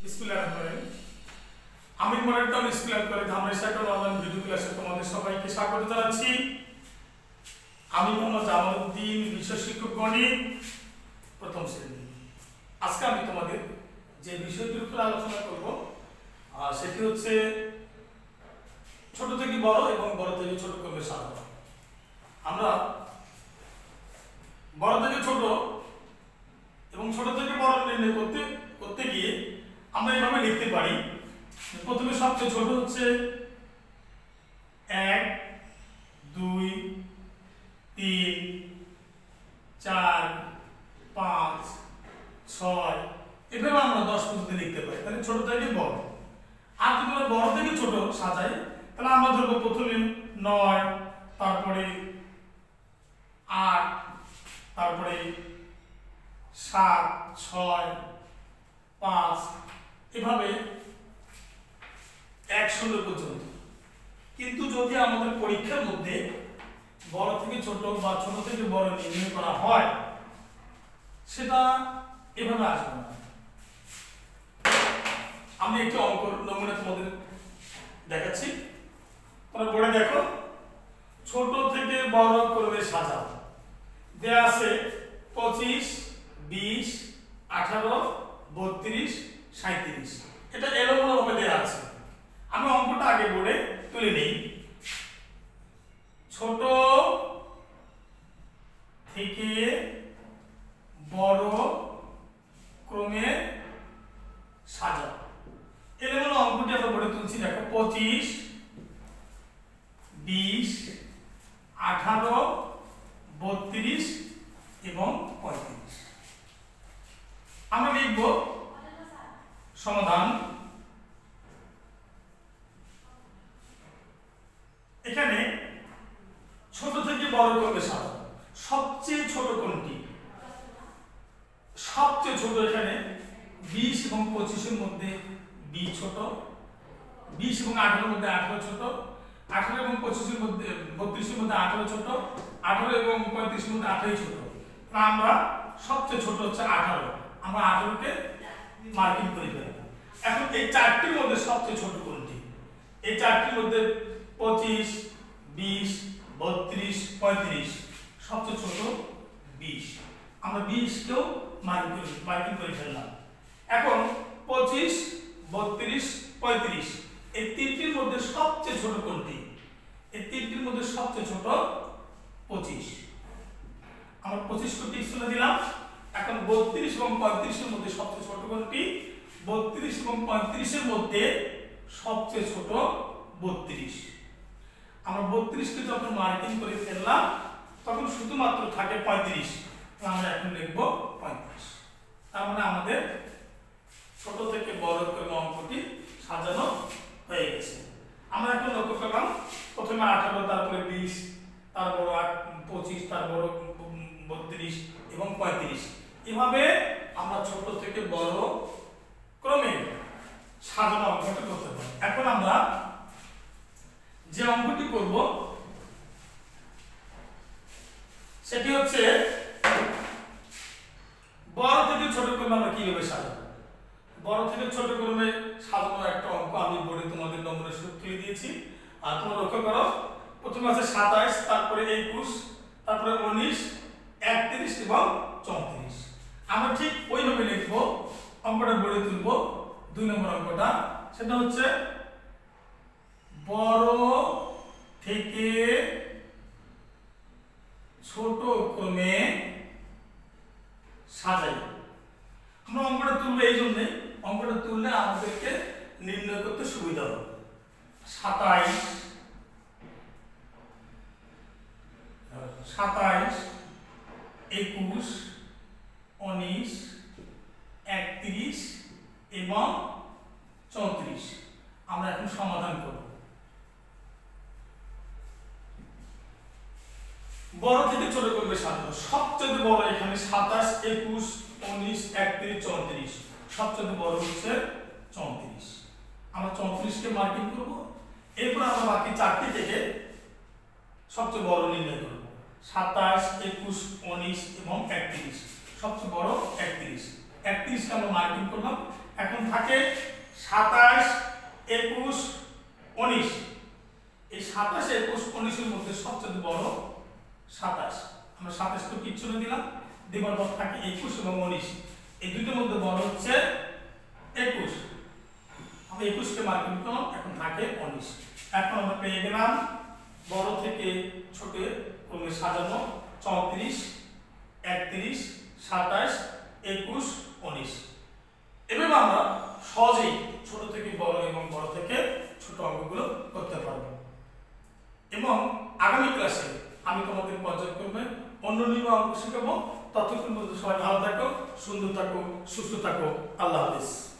আমি model school college আমরা online video ক্লাসে তোমাদের সবাইকে স্বাগত জানাচ্ছি। আমি মোহাম্মদ জামালউদ্দিন, বিষয় শিক্ষক গণিত, প্রথম শ্রেণী। আজকে আমি তোমাদের যে বিষয়টির উপর আলোচনা করব সেটি হচ্ছে ছোট থেকে বড় এবং বড় থেকে ছোট ক্রমের সাজানো। আমরা বড় থেকে ছোট এবং ছোট থেকে বড় নির্ণয় করতে গিয়ে আমরা এভাবে লিখতে পারি। প্রথমে সবচেয়ে ছোট হচ্ছে 1 2 3 4 5 6 এভাবে আমরা 10 পর্যন্ত লিখতে পারি। তাহলে ছোট থেকে বড়। আর যদি আমরা বড় থেকে ছোট সাজাই তাহলে আমরা ধরবো প্রথমে 9, তারপরে 8, তারপরে 7 6 5 এভাবে 100 পর্যন্ত। কিন্তু যদি আমাদের পরীক্ষার মধ্যে বড় থেকে ছোট বা ছোট থেকে বড় নির্ণয় করা হয় সেটা এভাবে আসবে না। আমি একটি অঙ্ক নমুনা তোমাদের দেখাচ্ছি, তোমরা পড়ে দেখো। ছোট থেকে বড় ক্রমে সাজাও। দেয়া আছে 25 20 18 32 37। এটা এলোমেলো ভাবে দেয়া আছে। আমি অঙ্কটা আগে বলে তুলে নেই। ছোট থেকে বড় ক্রমে সাজাও। এলোমেলো অঙ্কটি আমরা বলে তুলছি। দেখো 25 20 18 32 এবং 35। আমরা লিখব সমাধান। এখানে ছোট থেকে বড় ক্রমে সাজানো। সবচেয়ে ছোট কোনটি? সবচেয়ে ছোট এখানে 20 এবং 25 এর মধ্যে 20 ছোট, 20 এবং 18 এর মধ্যে 18 ছোট, 18 এবং 25 এর মধ্যে 32 এর মধ্যে 18 ছোট, 18 এবং 35 এর মধ্যে 18 ছোট। তাহলে আমরা সবচেয়ে ছোট হচ্ছে 18। আমরা 18 কে মার্কিং করে ফেলব। এখন এই চারটির মধ্যে সবচেয়ে ছোট কোনটি? এই চারটির মধ্যে 25 20 32 35 সবচেয়ে ছোট 20। আমরা 20 কেও মার্কিং করে ফেললাম। এখন 25 32 35 এই তিনটির মধ্যে সবচেয়ে ছোট কোনটি? এই তিনটির মধ্যে সবচেয়ে ছোট 25। আমরা 25 কে টিক চিহ্ন দিলাম। এখন 32 এবং 35 এর মধ্যে সবচেয়ে ছোট কোনটি? 32 এবং 35 এর মধ্যে সবচেয়ে ছোট 32। আমরা 32 কে যখন মার্কিং করে ফেললাম তখন শুধুমাত্র থাকে 35। আমরা এখন লিখব 35। তার মানে আমাদের ছোট থেকে বড় ক্রমে অঙ্কটি সাজানো হয়ে গেছে। আমরা এখন লক্ষ্য করলাম প্রথমে 18, তারপরে 20, তারপর 25, তারপর 32 এবং 35। এভাবে আমরা ছোট থেকে বড় ক্রমে সাজানো অঙ্কটি করতে পারি। এখন আমরা যে অঙ্কটি করব সেটি হচ্ছে বড় থেকে ছোট ক্রমে আমরা কিভাবে সাজাবো। বড় থেকে ছোট ক্রমে সাজানোর একটা অঙ্ক আমি বোর্ডে তোমাদের নমুনা স্বরূপ তুলে দিয়েছি। আর তোমরা লক্ষ্য করো, প্রথমে আছে 27, তারপরে 21, তারপরে 19 31 এবং 34। আমরা ঠিক ওইভাবে লিখবো। অঙ্কটা বোর্ডে তুলব। 2 নম্বর অঙ্কটা সেটা হচ্ছে বড় থেকে ছোট ক্রমে সাজাই। আমরা অঙ্কটা তুলবো এই জন্যে, অঙ্কটা তুললে আমাদেরকে নির্ণয় করতে সুবিধা হবে। 27 21 19 31 এবং 34। আমরা এখন সমাধান করব। বড় থেকে ছোট করবে সাজানো। সবচেয়ে বড় এখানে 27 21 19 31 34। সবচেয়ে বড় হচ্ছে 34। আমরা 34 কে মার্কিং করব। এরপর আমরা বাকি চারটি থেকে সবচেয়ে বড় নির্ণয় করব। 27 21 19 এবং 31। সবচেয়ে বড় 31। 31কে আমরা মার্কিং করলাম। এখন থাকে 27, 21, 19। এই 27, 21, 19 এর মধ্যে সবচেয়ে বড় 27। আমরা 27 তো কিচ্ছু না দিলাম, দেবার পর থাকে 21 এবং 19। এই দুইটার মধ্যে বড় হচ্ছে 21, আমরা 21কে মার্কিং করলাম। এখন থাকে 19। এখন আমরা পেয়ে গেলাম বড় থেকে ছোট ক্রমে সাজানো 34, 31, 27, 21, 19। এভাবে আমরা সহজেই ছোট থেকে বড় এবং বড় থেকে ছোট অঙ্কগুলো করতে পারবো। এবং আগামী ক্লাসে আমি তোমাদের পর্যায়ক্রমে অন্য নিয়ম অঙ্ক শেখাবো। ততক্ষণ পর্যন্ত সবাই ভালো থাকো, সুন্দর থাকো, সুস্থ থাকো। আল্লাহ হাফেজ।